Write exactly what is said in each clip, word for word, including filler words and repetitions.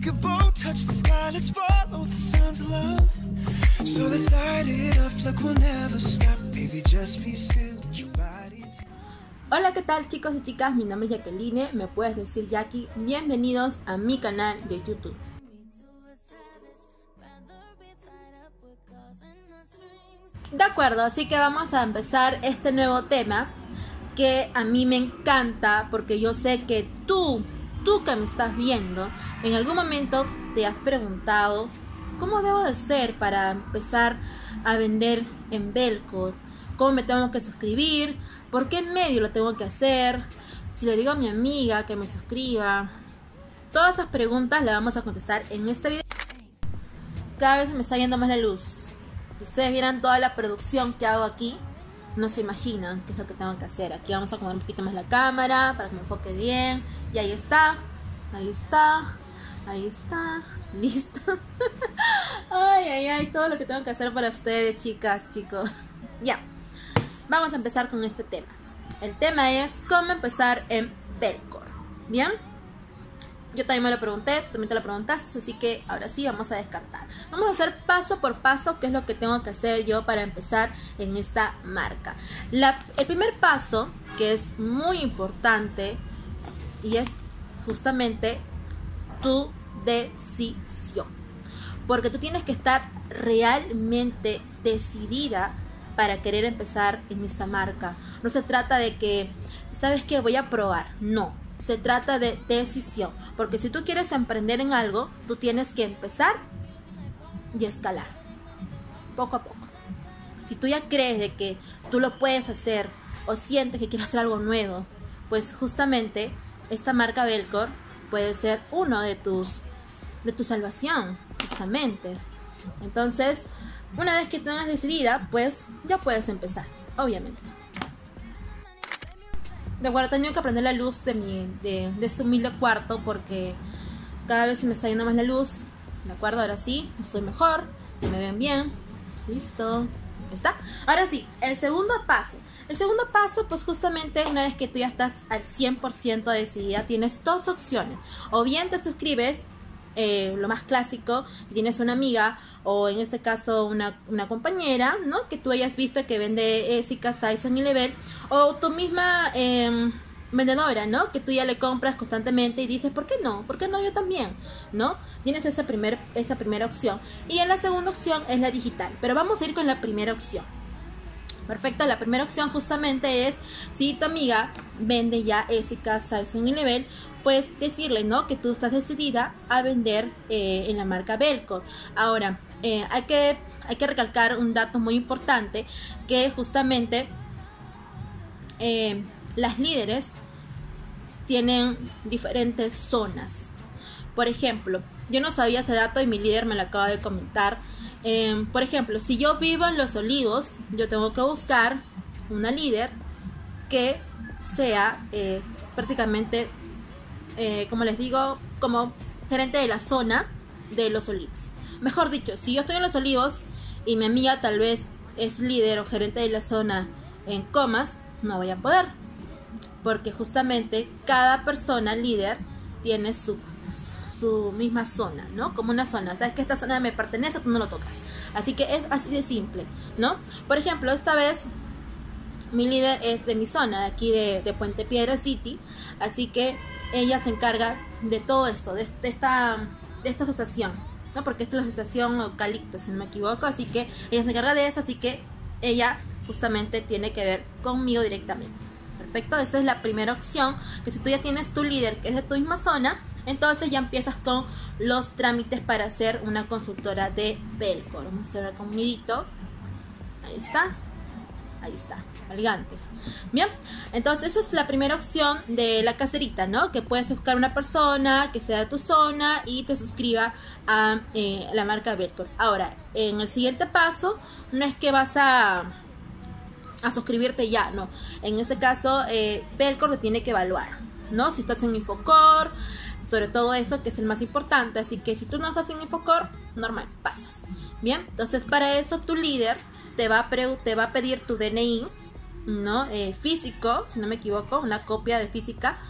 could both touch the sky, let's follow the signs of love. So let's light it up like we'll never stop. Baby, just be still, let your body. Hola, ¿qué tal chicos y chicas? Mi nombre es Jacqueline, me puedes decir Jackie. Bienvenidos a mi canal de YouTube. De acuerdo, así que vamos a empezar este nuevo tema que a mí me encanta, porque yo sé que tú, tú que me estás viendo, en algún momento te has preguntado ¿cómo debo de ser para empezar a vender en Belcore? ¿Cómo me tengo que suscribir? ¿Por qué medio lo tengo que hacer? Si le digo a mi amiga que me suscriba. Todas esas preguntas las vamos a contestar en este video. Cada vez me está yendo más la luz. Si ustedes vieran toda la producción que hago aquí, no se imaginan qué es lo que tengo que hacer. Aquí vamos a acomodar un poquito más la cámara para que me enfoque bien. Y ahí está, ahí está, ahí está, listo. Ay, ay, ay, todo lo que tengo que hacer para ustedes, chicas, chicos. Ya, vamos a empezar con este tema. El tema es cómo empezar en Belcore. ¿Bien? Yo también me lo pregunté, también te lo preguntaste, así que ahora sí vamos a descartar. Vamos a hacer paso por paso qué es lo que tengo que hacer yo para empezar en esta marca. La, el primer paso, que es muy importante, y es justamente tu decisión. Porque tú tienes que estar realmente decidida para querer empezar en esta marca. No se trata de que, ¿sabes qué? Voy a probar. No. Se trata de decisión, porque si tú quieres emprender en algo, tú tienes que empezar y escalar, poco a poco. Si tú ya crees de que tú lo puedes hacer o sientes que quieres hacer algo nuevo, pues justamente esta marca Belcore puede ser uno de tus de tu salvación, justamente. Entonces, una vez que tengas decidida, pues ya puedes empezar, obviamente. De acuerdo, he tenido que prender la luz de, mi, de, de este humilde cuarto porque cada vez se me está yendo más la luz. De acuerdo, ahora sí, estoy mejor, se me ven bien. Listo, ¿está? Ahora sí, el segundo paso. El segundo paso, pues justamente una vez que tú ya estás al cien por ciento decidida, tienes dos opciones. O bien te suscribes, eh, lo más clásico, si tienes una amiga o en este caso una, una compañera, ¿no? Que tú hayas visto que vende Essica, Saison y Level, o tu misma eh, vendedora, ¿no? Que tú ya le compras constantemente y dices, ¿por qué no? ¿Por qué no yo también? ¿No? Tienes esa, primer, esa primera opción. Y en la segunda opción es la digital, pero vamos a ir con la primera opción. Perfecto, la primera opción justamente es, si tu amiga vende ya Essica, Saison y Level, pues decirle, ¿no? Que tú estás decidida a vender eh, en la marca Belcore. Ahora, eh, hay, que, hay que recalcar un dato muy importante, que justamente eh, las líderes tienen diferentes zonas. Por ejemplo, yo no sabía ese dato y mi líder me lo acaba de comentar. Eh, por ejemplo, si yo vivo en Los Olivos, yo tengo que buscar una líder que sea eh, prácticamente, eh, como les digo, como gerente de la zona de Los Olivos. Mejor dicho, si yo estoy en Los Olivos y mi amiga tal vez es líder o gerente de la zona en Comas, no voy a poder. Porque justamente cada persona líder tiene su... su misma zona, ¿no? Como una zona, sabes que esta zona me pertenece, tú no lo tocas. Así que es así de simple, ¿no? Por ejemplo, esta vez mi líder es de mi zona, de aquí de, de Puente Piedra City, así que ella se encarga de todo esto, de, de esta de esta asociación, ¿no? Porque esta es la asociación Eucalipto, si no me equivoco, así que ella se encarga de eso, así que ella justamente tiene que ver conmigo directamente. Perfecto, esa es la primera opción, que si tú ya tienes tu líder que es de tu misma zona, entonces ya empiezas con los trámites para ser una consultora de Belcore. Vamos a hacer con un nidito. Ahí está. Ahí está. Elegantes. Bien. Entonces esa es la primera opción de la caserita, ¿no? Que puedes buscar una persona que sea de tu zona y te suscriba a eh, la marca Belcore. Ahora, en el siguiente paso, no es que vas a... a suscribirte ya, no. En este caso, eh, Belcore te tiene que evaluar, ¿no? Si estás en Infocore, sobre todo eso, que es el más importante. Así que si tú no estás en Infocore, normal, pasas. Bien, entonces para eso tu líder te va a, pre te va a pedir tu D N I, ¿no? Eh, físico, si no me equivoco, una copia de física,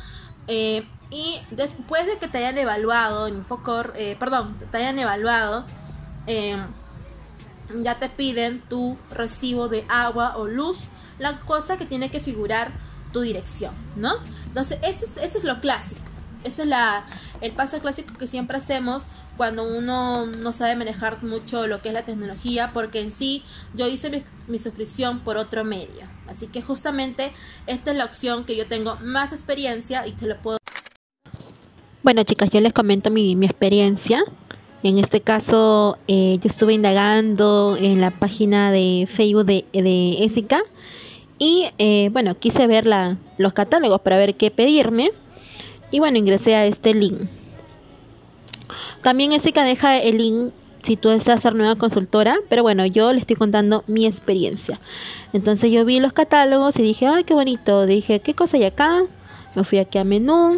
Eh, y después de que te hayan evaluado en Infocor, eh, perdón, te hayan evaluado, eh, ya te piden tu recibo de agua o luz, la cosa que tiene que figurar tu dirección, ¿no? Entonces ese es, ese es lo clásico, ese es la, el paso clásico que siempre hacemos cuando uno no sabe manejar mucho lo que es la tecnología, porque en sí yo hice mi, mi suscripción por otro medio, así que justamente esta es la opción que yo tengo más experiencia y te lo puedo. Bueno, chicas, yo les comento mi, mi experiencia. En este caso, eh, yo estuve indagando en la página de Facebook de, de Ésica y, eh, bueno, quise ver la, los catálogos para ver qué pedirme y, bueno, ingresé a este link. También Ésica deja el link si tú deseas ser nueva consultora, pero bueno, yo le estoy contando mi experiencia. Entonces yo vi los catálogos y dije, ay, qué bonito. Dije, ¿qué cosa hay acá? Me fui aquí a menú.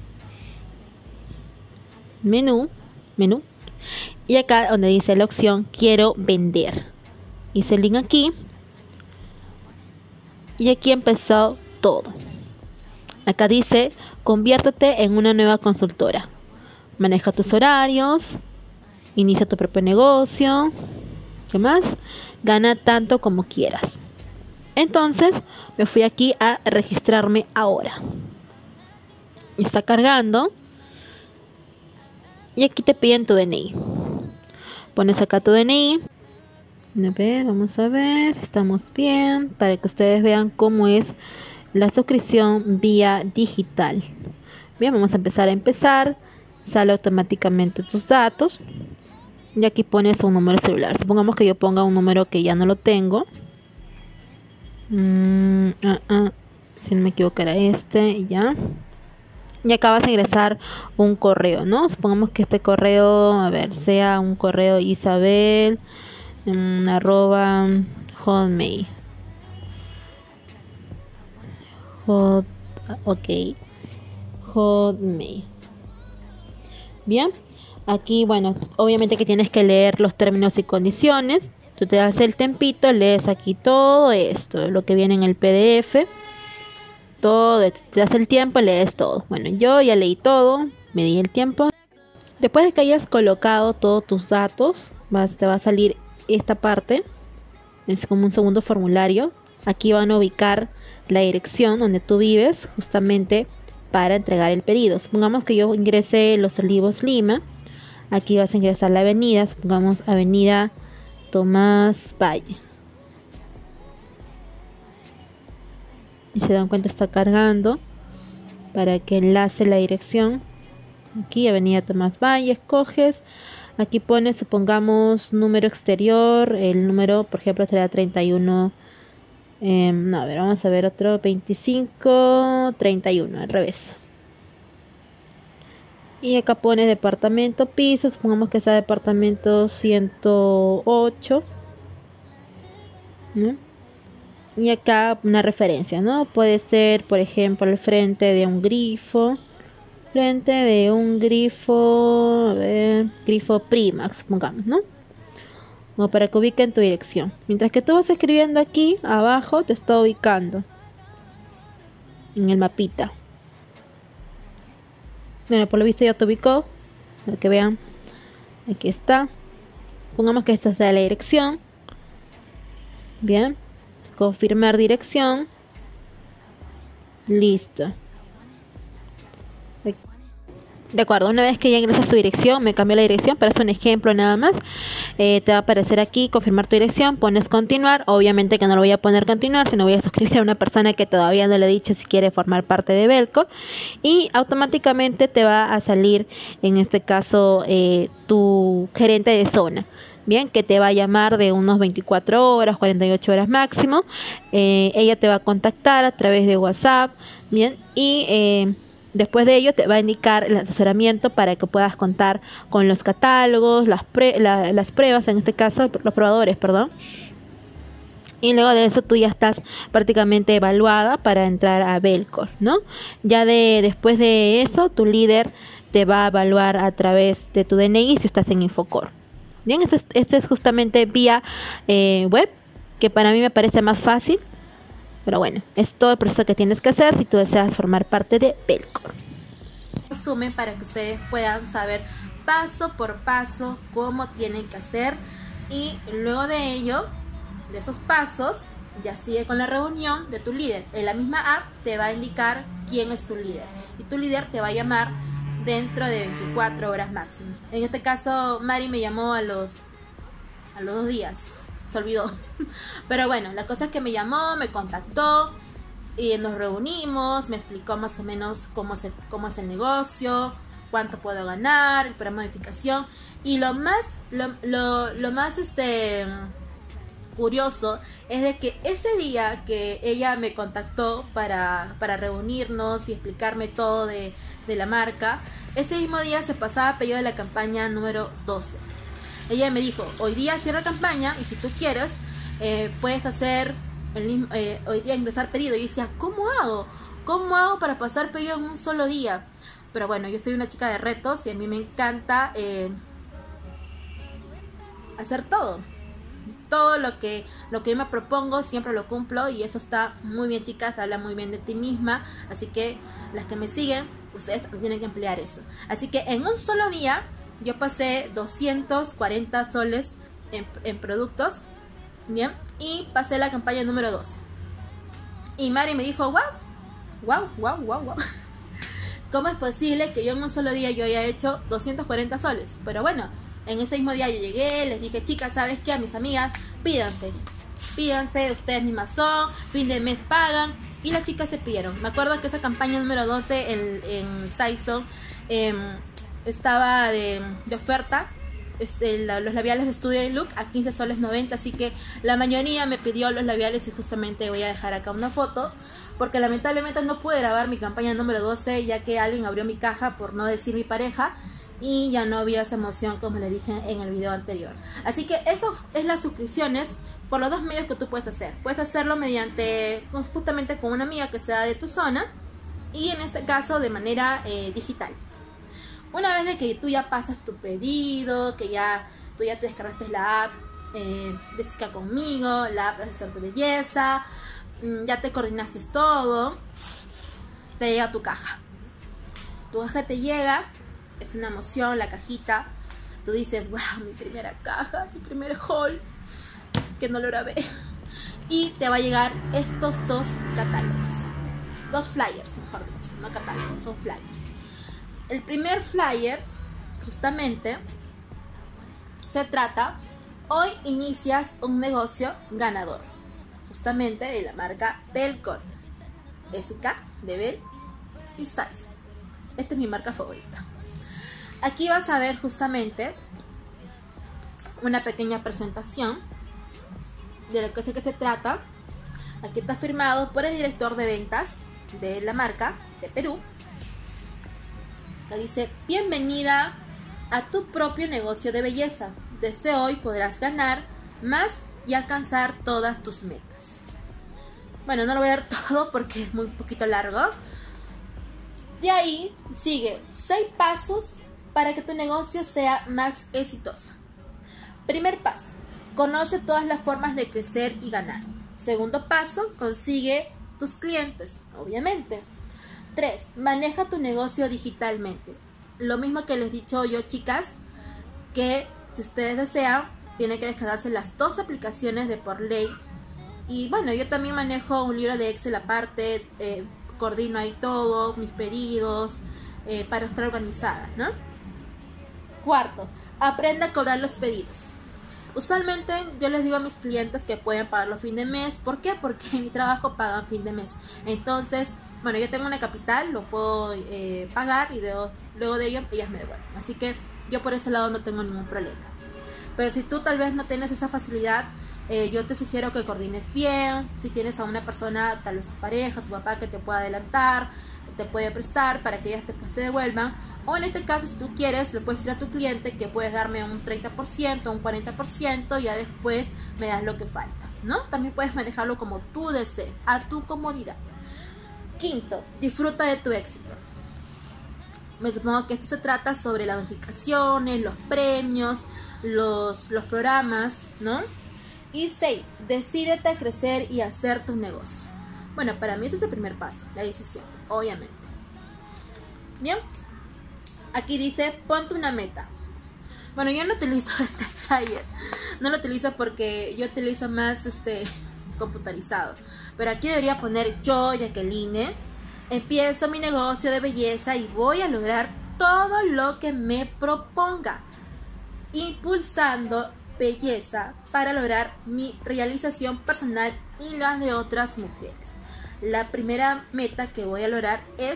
Menú. Menú. Y acá donde dice la opción quiero vender, hice el link aquí y aquí empezó todo. Acá dice conviértete en una nueva consultora, maneja tus horarios, inicia tu propio negocio, ¿qué más? Gana tanto como quieras. Entonces me fui aquí a registrarme ahora. Está cargando y aquí te piden tu D N I. Pones acá tu D N I. A ver, vamos a ver, estamos bien, para que ustedes vean cómo es la suscripción vía digital. Bien, vamos a empezar a empezar. Sale automáticamente tus datos. Y aquí pones un número celular. Supongamos que yo ponga un número que ya no lo tengo. Mm, uh, uh, si no me equivoco era este, ya. Y acá vas a ingresar un correo, ¿no? Supongamos que este correo, a ver, sea un correo Isabel, um, arroba hotmail. Hot, ok. Hotmail. Bien. Aquí, bueno, obviamente que tienes que leer los términos y condiciones. Tú te das el tempito, lees aquí todo esto, lo que viene en el P D F. Todo, te das el tiempo, lees todo. Bueno, yo ya leí todo, me di el tiempo. Después de que hayas colocado todos tus datos, vas, te va a salir esta parte. Es como un segundo formulario. Aquí van a ubicar la dirección donde tú vives, justamente para entregar el pedido. Supongamos que yo ingresé Los Olivos, Lima. Aquí vas a ingresar la avenida, supongamos avenida Tomás Valle. Y se dan cuenta, está cargando para que enlace la dirección. Aquí avenida Tomás Valle, escoges. Aquí pones, supongamos, número exterior. El número, por ejemplo, será treinta y uno. Eh, no, a ver, vamos a ver otro. veinticinco, treinta y uno, al revés. Y acá pones departamento, piso. Supongamos que sea departamento ciento ocho. ¿No? Y acá una referencia, ¿no? Puede ser, por ejemplo, el frente de un grifo. Frente de un grifo, a ver, grifo Primax, supongamos, ¿no? O para que ubiquen tu dirección. Mientras que tú vas escribiendo aquí, abajo te está ubicando en el mapita. Bueno, por lo visto ya te ubicó. Para que vean, aquí está. Pongamos que esta sea la dirección. Bien. Confirmar dirección. Listo. De acuerdo, una vez que ya ingresas tu dirección, me cambió la dirección, pero es un ejemplo nada más. Eh, te va a aparecer aquí, confirmar tu dirección, pones continuar. Obviamente que no lo voy a poner continuar, sino voy a suscribir a una persona que todavía no le he dicho si quiere formar parte de Belco. Y automáticamente te va a salir, en este caso, eh, tu gerente de zona. Bien, que te va a llamar de unos veinticuatro horas, cuarenta y ocho horas máximo. Eh, ella te va a contactar a través de WhatsApp. Bien, y eh, después de ello te va a indicar el asesoramiento para que puedas contar con los catálogos, las, pre la, las pruebas, en este caso los probadores, perdón. Y luego de eso tú ya estás prácticamente evaluada para entrar a Belco, ¿no? Ya de después de eso tu líder te va a evaluar a través de tu D N I si estás en Infocor. Bien, este es, este es justamente vía eh, web, que para mí me parece más fácil. Pero bueno, es todo el proceso que tienes que hacer si tú deseas formar parte de Belco. resumen para que ustedes puedan saber paso por paso cómo tienen que hacer. Y luego de ello, de esos pasos, ya sigue con la reunión de tu líder. En la misma app te va a indicar quién es tu líder. Y tu líder te va a llamar dentro de veinticuatro horas máximo. En este caso, Mari me llamó a los, a los dos días. Se olvidó. Pero bueno, la cosa es que me llamó, me contactó y nos reunimos, me explicó más o menos cómo es el, cómo es el negocio, cuánto puedo ganar, el programa de modificación. Y lo más, lo, lo, lo más este curioso es de que ese día que ella me contactó para, para reunirnos y explicarme todo de, de la marca, ese mismo día se pasaba pedido de la campaña número doce. Ella me dijo, hoy día cierra campaña y si tú quieres eh, puedes hacer el mismo, eh, hoy día ingresar pedido. Y yo decía, ¿cómo hago? ¿Cómo hago para pasar pedido en un solo día? Pero bueno, yo soy una chica de retos y a mí me encanta eh, hacer todo. Todo lo que, lo que yo me propongo siempre lo cumplo y eso está muy bien, chicas. Habla muy bien de ti misma. Así que las que me siguen, ustedes también tienen que emplear eso. Así que en un solo día yo pasé doscientos cuarenta soles en, en productos. Bien. Y pasé la campaña número doce. Y Mari me dijo, wow, wow, wow, wow, wow. ¿Cómo es posible que yo en un solo día yo haya hecho doscientos cuarenta soles? Pero bueno, en ese mismo día yo llegué, les dije, chicas, ¿sabes qué? A mis amigas, pídanse. Pídanse, ustedes mismas son, fin de mes pagan. Y las chicas se pidieron. Me acuerdo que esa campaña número doce en, en Saison eh, estaba de, de oferta. Este, la, los labiales de Studio Look a quince soles noventa. Así que la mayoría me pidió los labiales y justamente voy a dejar acá una foto. Porque lamentablemente no pude grabar mi campaña número doce ya que alguien abrió mi caja, por no decir mi pareja. Y ya no había esa emoción como le dije en el video anterior. Así que eso es las suscripciones por los dos medios que tú puedes hacer. Puedes hacerlo mediante, justamente con una amiga que sea de tu zona. Y en este caso de manera eh, digital. Una vez de que tú ya pasas tu pedido, que ya tú ya te descargaste la app eh, de Chica Conmigo, la app de Asesor de Belleza, ya te coordinaste todo, te llega tu caja. Tu caja te llega, es una emoción, la cajita. Tú dices, wow, mi primera caja, mi primer haul, que no lo grabé. Y te va a llegar estos dos catálogos, dos flyers, mejor dicho, no catálogos, son flyers. El primer flyer, justamente, se trata, hoy inicias un negocio ganador, justamente de la marca Belcon, S K, de Bell y Size. Esta es mi marca favorita. Aquí vas a ver justamente una pequeña presentación de lo que sé que se trata. Aquí está firmado por el director de ventas de la marca de Perú. Dice, bienvenida a tu propio negocio de belleza. Desde hoy podrás ganar más y alcanzar todas tus metas. Bueno, no lo voy a ver todo porque es muy poquito largo. De ahí sigue seis pasos para que tu negocio sea más exitoso. Primer paso, conoce todas las formas de crecer y ganar. Segundo paso, consigue tus clientes, obviamente. tres. Maneja tu negocio digitalmente. Lo mismo que les he dicho yo, chicas, que si ustedes desean, tienen que descargarse las dos aplicaciones de por ley. Y bueno, yo también manejo un libro de Excel aparte, eh, coordino ahí todo, mis pedidos, eh, para estar organizada, ¿no? Cuarto, aprenda a cobrar los pedidos. Usualmente yo les digo a mis clientes que pueden pagarlo fin de mes. ¿Por qué? Porque en mi trabajo pagan fin de mes. Entonces, bueno, yo tengo una capital, lo puedo eh, pagar y de, luego de ello ellas me devuelven. Así que yo por ese lado no tengo ningún problema. Pero si tú tal vez no tienes esa facilidad, eh, yo te sugiero que coordines bien. Si tienes a una persona, tal vez tu pareja, tu papá, que te pueda adelantar, te puede prestar para que ellas después te devuelvan. O en este caso, si tú quieres, le puedes decir a tu cliente que puedes darme un treinta por ciento, un cuarenta por ciento, y ya después me das lo que falta, ¿no? También puedes manejarlo como tú desees, a tu comodidad. Quinto, disfruta de tu éxito. Me supongo que esto se trata sobre las notificaciones, los premios, los, los programas, ¿no? Y seis, decídete a crecer y hacer tu negocio. Bueno, para mí este es el primer paso, la decisión, obviamente. Bien. Aquí dice, ponte una meta. Bueno, yo no utilizo este flyer. No lo utilizo porque yo utilizo más este computarizado. Pero aquí debería poner yo, Jacqueline, empiezo mi negocio de belleza y voy a lograr todo lo que me proponga, impulsando belleza para lograr mi realización personal y las de otras mujeres. La primera meta que voy a lograr es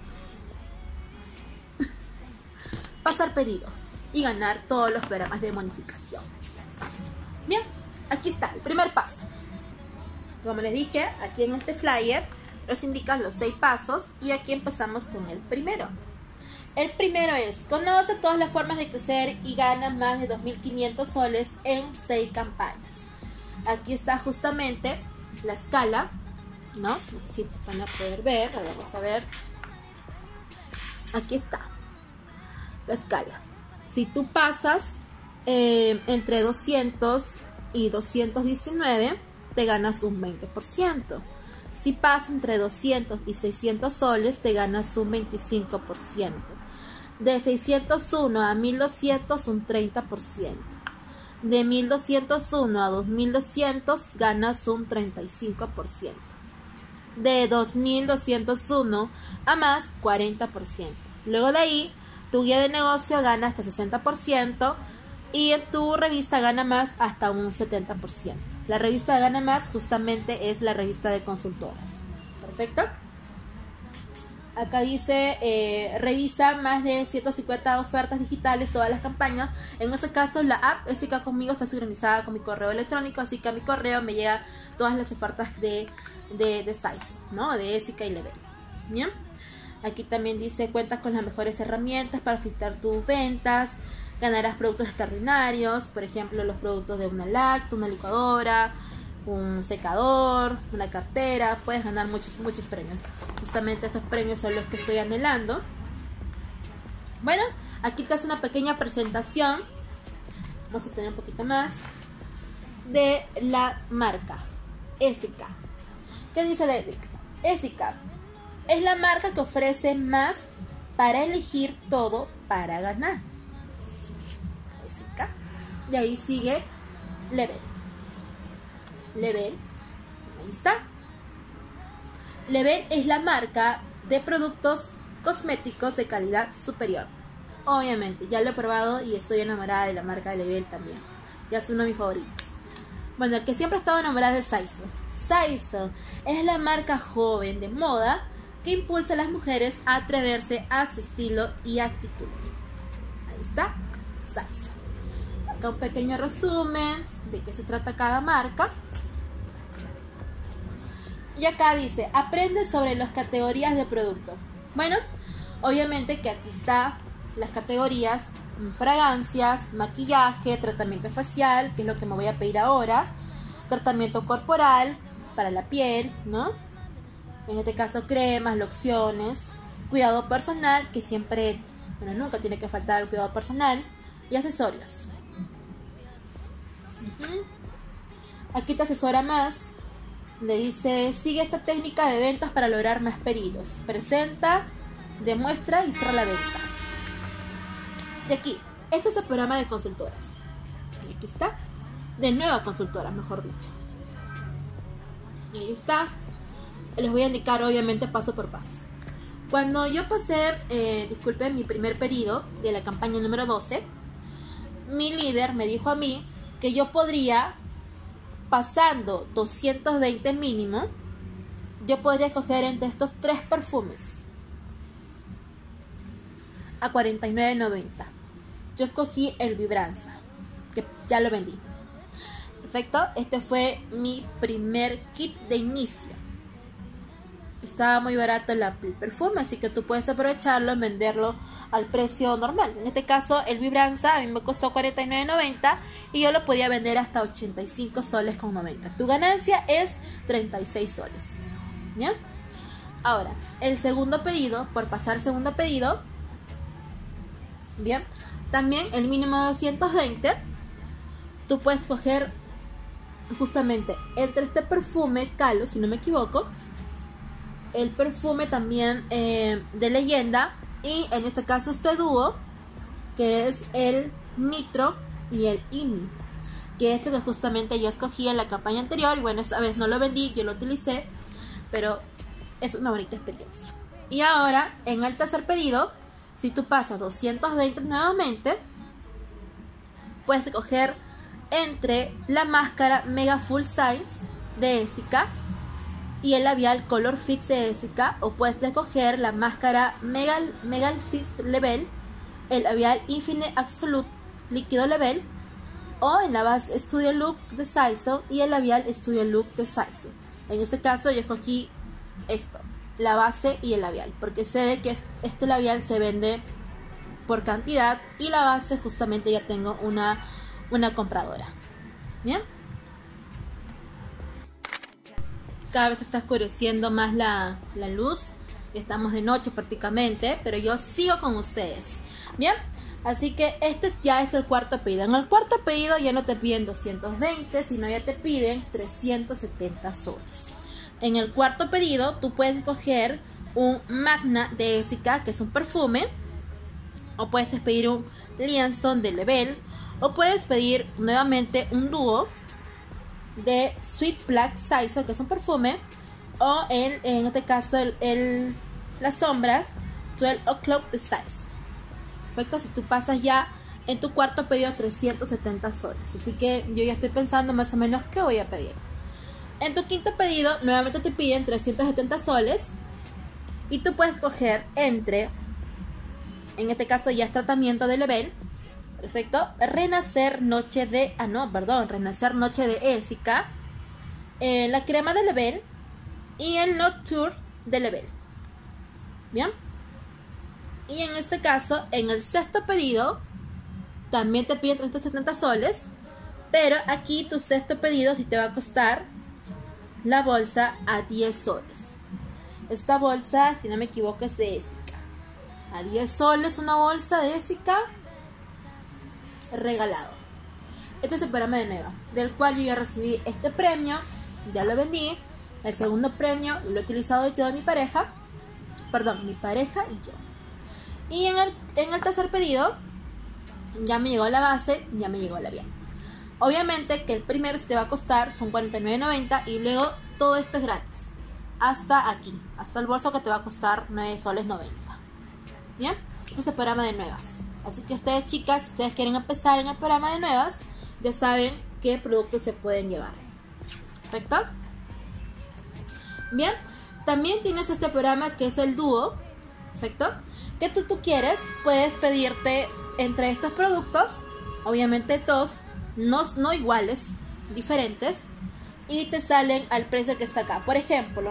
pasar pedido y ganar todos los programas de bonificación. Bien, aquí está el primer paso. Como les dije, aquí en este flyer nos indican los seis pasos y aquí empezamos con el primero. El primero es, conoce todas las formas de crecer y gana más de dos mil quinientos soles en seis campañas. Aquí está justamente la escala, ¿no? Si van a poder ver, vamos a ver. Aquí está la escala. Si tú pasas eh, entre doscientos y doscientos diecinueve, te ganas un veinte por ciento. Si pasas entre doscientos y seiscientos soles, te ganas un veinticinco por ciento. De seiscientos uno a mil doscientos, un treinta por ciento. De mil doscientos uno a dos mil doscientos, ganas un treinta y cinco por ciento. De dos mil doscientos uno a más, cuarenta por ciento. Luego de ahí, tu guía de negocio gana hasta sesenta por ciento y en tu revista Gana Más hasta un setenta por ciento. La revista Gana Más justamente es la revista de consultoras. ¿Perfecto? Acá dice, eh, revisa más de ciento cincuenta ofertas digitales, todas las campañas. En este caso, la app Ésica Conmigo está sincronizada con mi correo electrónico, así que a mi correo me llegan todas las ofertas de, de, de Size, ¿no? De Ésica y Level. ¿Bien? Aquí también dice, cuentas con las mejores herramientas para filtrar tus ventas, ganarás productos extraordinarios, por ejemplo, los productos de una lacto, una licuadora, un secador, una cartera, puedes ganar muchos, muchos premios. Justamente esos premios son los que estoy anhelando. Bueno, aquí te hace una pequeña presentación, vamos a tener un poquito más, de la marca Ésica. ¿Qué dice de Ésica? Ésica es la marca que ofrece más para elegir todo para ganar. Ésica. Y ahí sigue Level. Level. Ahí está. Level es la marca de productos cosméticos de calidad superior. Obviamente, ya lo he probado y estoy enamorada de la marca de Level también. Ya es uno de mis favoritos. Bueno, el que siempre he estado enamorada es Saizo. Saizo es la marca joven de moda que impulsa a las mujeres a atreverse a su estilo y actitud. Ahí está, Saizo. Acá un pequeño resumen de qué se trata cada marca. Y acá dice, aprende sobre las categorías de producto. Bueno, obviamente que aquí está las categorías: fragancias, maquillaje, tratamiento facial, que es lo que me voy a pedir ahora, tratamiento corporal para la piel, ¿no? En este caso cremas, lociones, cuidado personal, que siempre, bueno, nunca tiene que faltar el cuidado personal, y accesorios. Uh-huh. Aquí te asesora más. Le dice, sigue esta técnica de ventas para lograr más pedidos. Presenta, demuestra y cierra la venta. Y aquí, este es el programa de consultoras. Y aquí está. De nuevas consultoras, mejor dicho. Y ahí está. Les voy a indicar obviamente paso por paso. Cuando yo pasé, eh, disculpen, mi primer pedido de la campaña número doce, mi líder me dijo a mí que yo podría, pasando doscientos veinte mínimo, yo podría escoger entre estos tres perfumes a cuarenta y nueve noventa. Yo escogí el Vibranza, que ya lo vendí. Perfecto, este fue mi primer kit de inicio. Estaba muy barato el perfume, así que tú puedes aprovecharlo en venderlo al precio normal. En este caso, el Vibranza a mí me costó cuarenta y nueve noventa y yo lo podía vender hasta ochenta y cinco soles con noventa. Tu ganancia es treinta y seis soles. ¿Ya? Ahora, el segundo pedido, por pasar segundo pedido, bien, también el mínimo de doscientos veinte, tú puedes coger justamente entre este perfume Calo, si no me equivoco, el perfume también eh, de leyenda Y en este caso este dúo, que es el Nitro y el Imi, que este que justamente yo escogí en la campaña anterior. Y bueno, esta vez no lo vendí, yo lo utilicé, pero es una bonita experiencia. Y ahora en el tercer pedido, si tú pasas doscientos veinte nuevamente, puedes escoger entre la máscara Mega Full Size de Essica y el labial Color Fix de Essica, o puedes escoger la máscara Mega, Mega Six Level, el labial Infinite Absolute Líquido Level, o en la base Studio Look de Saison y el labial Studio Look de Saison. En este caso yo escogí esto, la base y el labial, porque sé de que este labial se vende por cantidad y la base justamente ya tengo una, una compradora. Bien, cada vez está oscureciendo más la, la luz, estamos de noche prácticamente, pero yo sigo con ustedes. Bien, así que este ya es el cuarto pedido. En el cuarto pedido ya no te piden doscientos veinte, sino ya te piden trescientos setenta soles. En el cuarto pedido tú puedes escoger un Magna de Essica, que es un perfume, o puedes pedir un Liaison de Level, o puedes pedir nuevamente un dúo de Sweet Black Saison, que es un perfume, o el, en este caso el, el, las sombras doce O'Clock de Size. Perfecto, si tú pasas ya en tu cuarto pedido trescientos setenta soles. Así que yo ya estoy pensando más o menos qué voy a pedir. En tu quinto pedido nuevamente te piden trescientos setenta soles y tú puedes coger entre, en este caso ya es tratamiento de Level, perfecto, Renacer Noche de, ah no, perdón, Renacer Noche de Essica, eh, la crema de Level y el Nocturne de Level. Bien, y en este caso en el sexto pedido también te piden trescientos setenta soles, pero aquí tu sexto pedido sí te va a costar la bolsa a diez soles. Esta bolsa, si no me equivoco, es de Essica. A diez soles una bolsa de Essica, regalado. Este es el programa de Nueva, del cual yo ya recibí este premio, ya lo vendí. El segundo premio lo he utilizado yo y mi pareja, perdón, mi pareja y yo. Y en el, en el tercer pedido ya me llegó la base, ya me llegó la labial. Obviamente que el primero te va a costar son cuarenta y nueve noventa y luego todo esto es gratis. Hasta aquí, hasta el bolso que te va a costar nueve soles noventa. Bien, este es el programa de Nuevas. Así que ustedes, chicas, si ustedes quieren empezar en el programa de Nuevas, ya saben qué productos se pueden llevar. Perfecto. Bien, también tienes este programa que es el dúo. Perfecto. Que tú, tú quieres, puedes pedirte entre estos productos, obviamente todos no, no iguales, diferentes, y te salen al precio que está acá. Por ejemplo,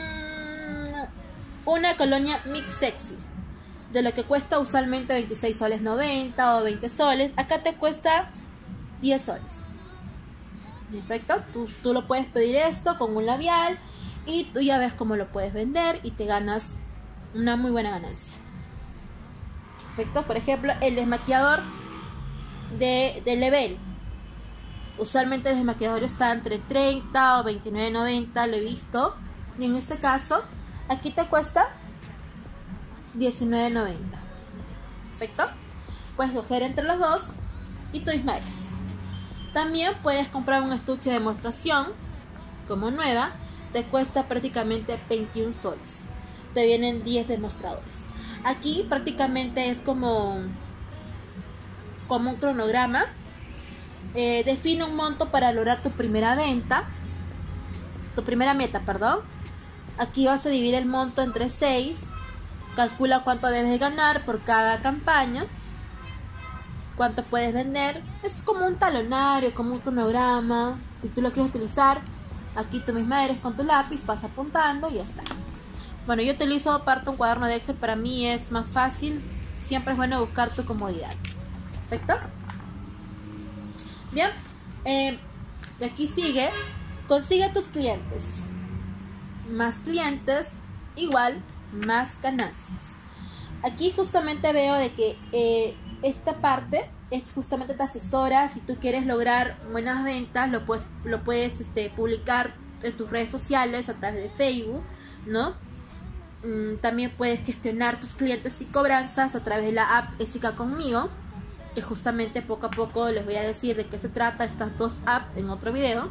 una colonia Mix Sexy, de lo que cuesta usualmente veintiséis soles noventa o veinte soles, acá te cuesta diez soles. Perfecto, tú, tú lo puedes pedir esto con un labial y tú ya ves cómo lo puedes vender y te ganas una muy buena ganancia. Perfecto, por ejemplo, el desmaquillador de, de Level. Usualmente el desmaquillador está entre treinta o veintinueve noventa, lo he visto. Y en este caso, aquí te cuesta diecinueve noventa. Perfecto. Puedes coger entre los dos y tú misma eres. También puedes comprar un estuche de demostración como Nueva. Te cuesta prácticamente veintiún soles. Te vienen diez demostradores. Aquí prácticamente es como, como un cronograma. Eh, define un monto para lograr tu primera venta, tu primera meta, perdón. Aquí vas a dividir el monto entre seis. Calcula cuánto debes ganar por cada campaña, cuánto puedes vender. Es como un talonario, como un cronograma. Si tú lo quieres utilizar, aquí tú misma eres con tu lápiz, vas apuntando y ya está. Bueno, yo utilizo aparte un cuaderno de Excel, para mí es más fácil. Siempre es bueno buscar tu comodidad. Perfecto. Bien, eh, de aquí sigue, consigue tus clientes. Más clientes, igual, más ganancias. Aquí justamente veo de que eh, esta parte es justamente te asesora. Si tú quieres lograr buenas ventas, lo puedes, lo puedes este, publicar en tus redes sociales a través de Facebook, ¿no? Mm, también puedes gestionar tus clientes y cobranzas a través de la app Ésica Conmigo, que justamente poco a poco les voy a decir de qué se trata estas dos apps en otro video.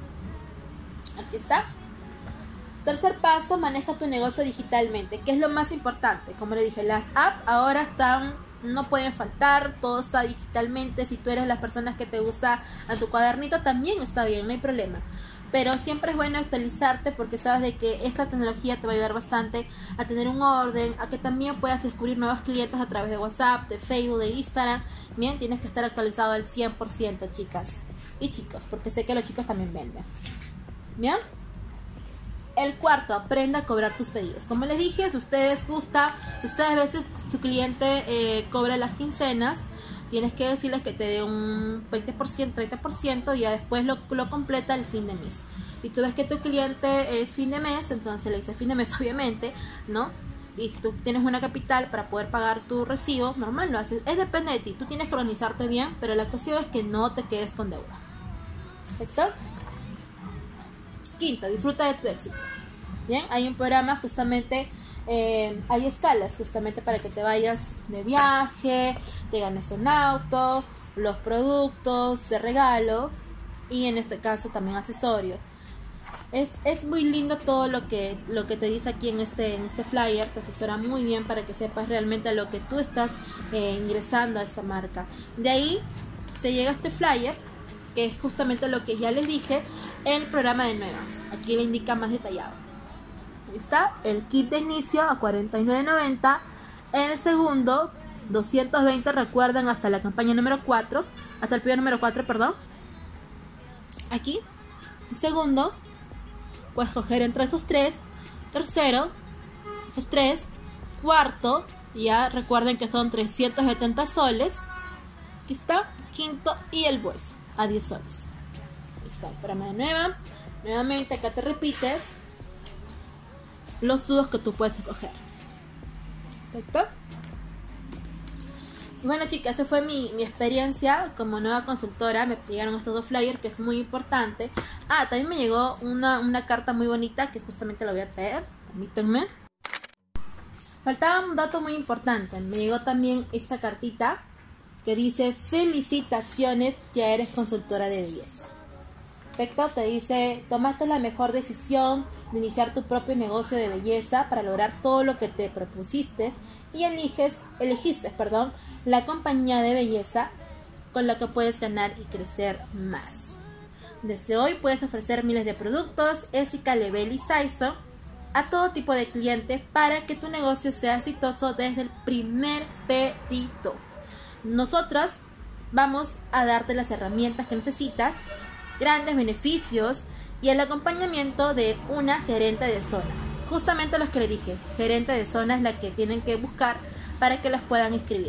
Aquí está. Tercer paso, maneja tu negocio digitalmente, que es lo más importante. Como les dije, las apps ahora están, no pueden faltar, todo está digitalmente. Si tú eres las personas que te gusta a tu cuadernito, también está bien, no hay problema. Pero siempre es bueno actualizarte porque sabes de que esta tecnología te va a ayudar bastante a tener un orden, a que también puedas descubrir nuevos clientes a través de WhatsApp, de Facebook, de Instagram. Bien, tienes que estar actualizado al cien por ciento, chicas y chicos, porque sé que los chicos también venden. Bien. El cuarto, aprenda a cobrar tus pedidos. Como les dije, si ustedes gusta, si ustedes a veces su cliente eh, cobra las quincenas, tienes que decirles que te dé un veinte por ciento, treinta por ciento y ya después lo, lo completa el fin de mes. Si tú ves que tu cliente es fin de mes, entonces le dices fin de mes obviamente, ¿no? Y si tú tienes una capital para poder pagar tu recibo, normal lo haces. Es depende de ti, tú tienes que organizarte bien, pero la cuestión es que no te quedes con deuda. ¿Perfecto? Quinto, disfruta de tu éxito. Bien, hay un programa justamente, eh, hay escalas justamente para que te vayas de viaje, te ganes un auto, los productos de regalo y en este caso también accesorios. Es, es muy lindo todo lo que, lo que te dice aquí en este, en este flyer, te asesora muy bien para que sepas realmente a lo que tú estás eh, ingresando a esta marca. De ahí te llega este flyer, que es justamente lo que ya les dije, el programa de nuevas. Aquí le indica más detallado. Ahí está, el kit de inicio a cuarenta y nueve noventa. En el segundo, doscientos veinte, recuerden, hasta la campaña número cuatro, hasta el pedido número cuatro, perdón. Aquí, el segundo, puedes coger entre esos tres. Tercero, esos tres. Cuarto, ya recuerden que son trescientos setenta soles. Aquí está, quinto y el bolso a diez soles. Ahí está el programa de nueva. Nuevamente acá te repite los dúos que tú puedes escoger. ¿Perfecto? Y bueno, chicas, esta fue mi, mi experiencia como nueva consultora. Me llegaron estos dos flyers, que es muy importante. Ah, también me llegó una, una carta muy bonita que justamente la voy a traer. Permítanme. Faltaba un dato muy importante. Me llegó también esta cartita que dice: felicitaciones, ya eres consultora de belleza. Perfecto, te dice: tomaste la mejor decisión de iniciar tu propio negocio de belleza para lograr todo lo que te propusiste y eliges, elegiste, perdón, la compañía de belleza con la que puedes ganar y crecer más. Desde hoy puedes ofrecer miles de productos Ésica, Lebel y Saizo a todo tipo de clientes para que tu negocio sea exitoso desde el primer pedido. Nosotros vamos a darte las herramientas que necesitas, grandes beneficios y el acompañamiento de una gerente de zona. Justamente los que le dije, gerente de zona es la que tienen que buscar para que las puedan inscribir.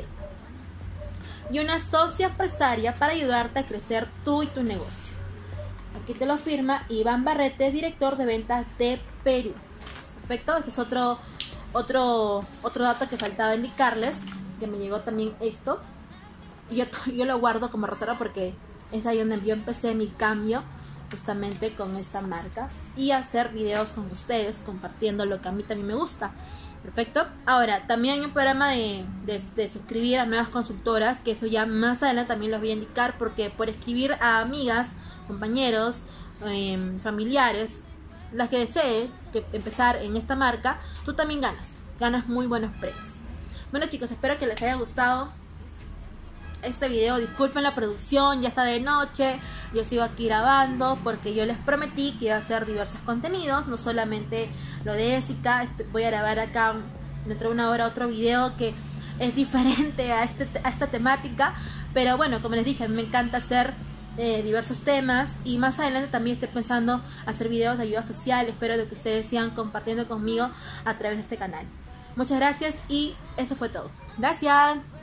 Y una socia empresaria para ayudarte a crecer tú y tu negocio. Aquí te lo firma Iván Barrete, director de ventas de Perú. Perfecto, ese es otro, otro, otro dato que faltaba indicarles, que me llegó también esto. Y yo, yo lo guardo como reserva porque es ahí donde yo empecé mi cambio justamente con esta marca y hacer videos con ustedes compartiendo lo que a mí también me gusta. Perfecto. Ahora, también hay un programa de, de, de suscribir a nuevas consultoras, que eso ya más adelante también los voy a indicar, porque por escribir a amigas, compañeros, eh, familiares, las que desee que empezar en esta marca, tú también ganas, ganas muy buenos premios. Bueno, chicos, espero que les haya gustado este video. Disculpen la producción, ya está de noche, yo sigo aquí grabando porque yo les prometí que iba a hacer diversos contenidos, no solamente lo de Ésica. Voy a grabar acá dentro de una hora otro video que es diferente a, este, a esta temática, pero bueno, como les dije, a mí me encanta hacer eh, diversos temas y más adelante también estoy pensando hacer videos de ayuda social. Espero de que ustedes sigan compartiendo conmigo a través de este canal. Muchas gracias y eso fue todo. Gracias.